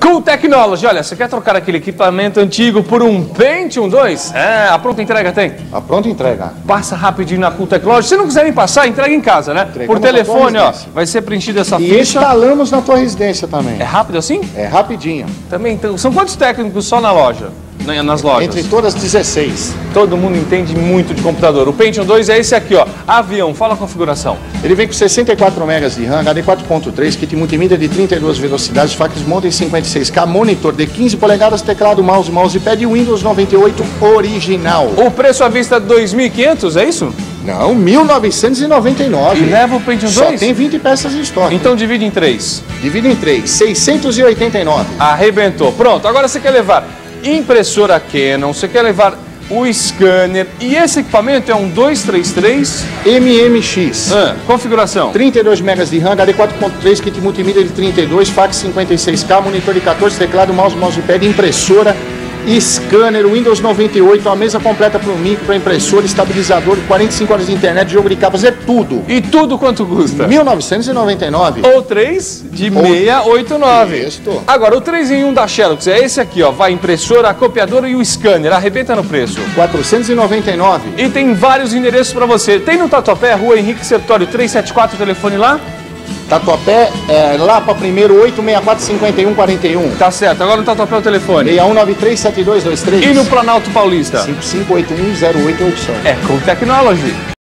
Cool Technology, olha, você quer trocar aquele equipamento antigo por um Pentium 2? É, a pronta entrega tem? A pronta entrega. Passa rapidinho na Cool Technology. Se não quiserem passar, entrega em casa, né? Entregamos por telefone, na ó, vai ser preenchida essa E ficha. instalamos na tua residência também. É rápido assim? É rapidinho. Também, então, são quantos técnicos só na loja? Nas lojas? Entre todas 16. Todo mundo entende muito de computador. O Pentium 2 é esse aqui, ó. Avião, fala a configuração. Ele vem com 64 MB de RAM, HD 4.3, kit multimídia de 32 velocidades, facas monta em 56K, monitor de 15 polegadas, teclado, mousepad e Windows 98 original. O preço à vista é 2.500, é isso? Não, 1.999. E leva o Pentium 2? Só tem 20 peças em estoque. Então divide em 3. Divide em 3, 689. Arrebentou. Pronto, agora você quer levar impressora Canon, você quer levar o scanner e esse equipamento é um 233 MMX. Configuração 32 MB de RAM, HD 4.3, kit multimídia de 32, fax 56K, monitor de 14, teclado, mousepad, impressora, scanner, Windows 98, a mesa completa para o micro, para impressora, estabilizador, 45 horas de internet, jogo de capas, é tudo. E tudo quanto custa? 1.999. Ou 3 de 689. Isso. Agora, o 3 em 1 da Xerox é esse aqui, ó. Vai a impressora, a copiadora e o scanner. Arrebenta no preço. 499. E tem vários endereços para você. Tem no Tatuapé, Rua Henrique Sertório 374, o telefone lá? Tatuapé, lá para primeiro 864-5141. Tá certo. Agora no Tatuapé o telefone. 6193-7223. E no Planalto Paulista? 5581-0887. É Cool Technology.